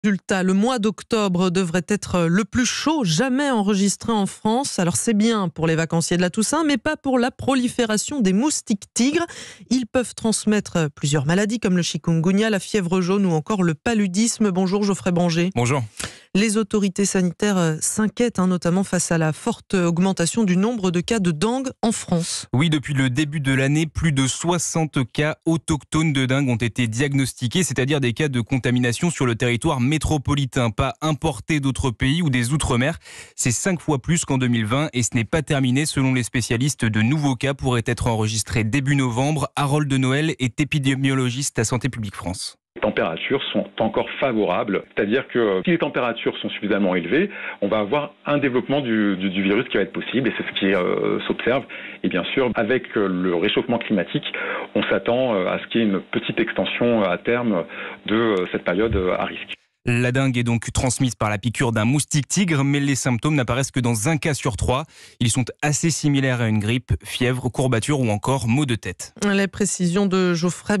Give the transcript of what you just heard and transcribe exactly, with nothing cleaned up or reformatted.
Résultat, le mois d'octobre devrait être le plus chaud jamais enregistré en France. Alors c'est bien pour les vacanciers de la Toussaint, mais pas pour la prolifération des moustiques tigres. Ils peuvent transmettre plusieurs maladies comme le chikungunya, la fièvre jaune ou encore le paludisme. Bonjour Geoffrey Banger. Bonjour. Les autorités sanitaires s'inquiètent, hein, notamment face à la forte augmentation du nombre de cas de dengue en France. Oui, depuis le début de l'année, plus de soixante cas autochtones de dengue ont été diagnostiqués, c'est-à-dire des cas de contamination sur le territoire métropolitain, pas importés d'autres pays ou des outre-mer. C'est cinq fois plus qu'en deux mille vingt et ce n'est pas terminé. Selon les spécialistes, de nouveaux cas pourraient être enregistrés début novembre. Harold Noël est épidémiologiste à Santé publique France. Les températures sont encore favorables, c'est-à-dire que si les températures sont suffisamment élevées, on va avoir un développement du, du, du virus qui va être possible et c'est ce qui euh, s'observe. Et bien sûr, avec le réchauffement climatique, on s'attend à ce qu'il y ait une petite extension à terme de cette période à risque. La dengue est donc transmise par la piqûre d'un moustique tigre, mais les symptômes n'apparaissent que dans un cas sur trois. Ils sont assez similaires à une grippe, fièvre, courbature ou encore maux de tête. Les précisions de Geoffrey